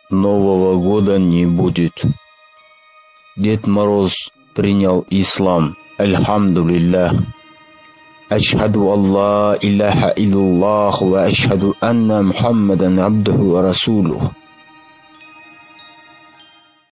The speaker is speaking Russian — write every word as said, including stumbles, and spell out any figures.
Нового года не будет. Дед Мороз принял ислам. Альхамдулиллах. Ашхаду Аллах илляха илляллах ва ашхаду анна Мухаммадан абдуху ва расулух.